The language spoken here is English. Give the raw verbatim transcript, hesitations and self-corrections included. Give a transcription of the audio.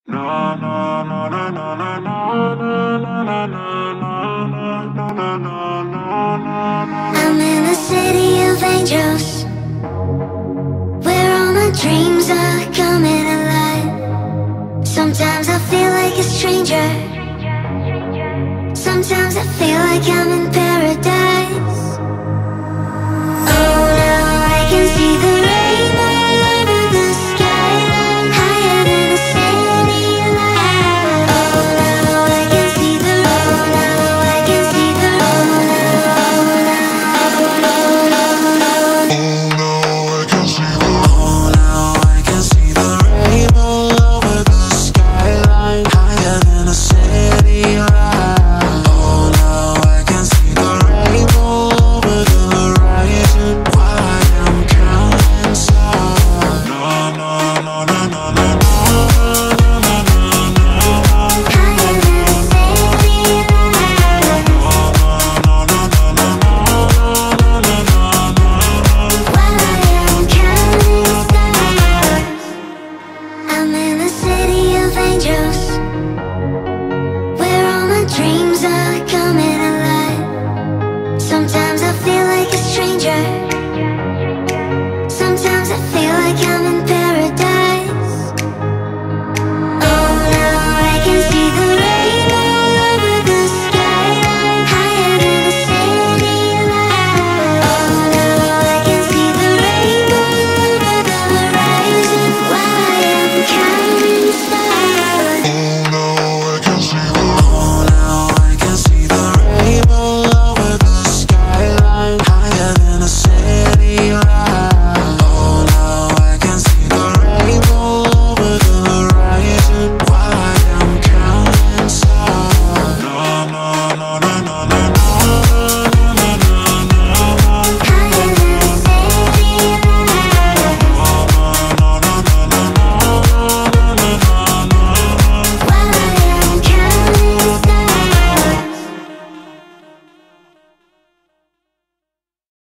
I'm in a city of angels, where all my dreams are coming alive. Sometimes I feel like a stranger, sometimes I feel like I'm in paradise. Oh, now I can see the rainbow over the skyline, higher than a city light. Oh, now I can see the, oh, now I can see the, oh, now, oh, now, oh, no, no, no. Oh, now I can see the, oh, now I can see the rainbow over the skyline, higher than a city light. Oh, now I can see the rainbow over the horizon while I am counting stars. No, no, no, no, no, no, no, no, no, no, no. Higher than a city light. No, no, no, no, no, no, no, no, no, no. While I am counting stars, I'm in a city of angels,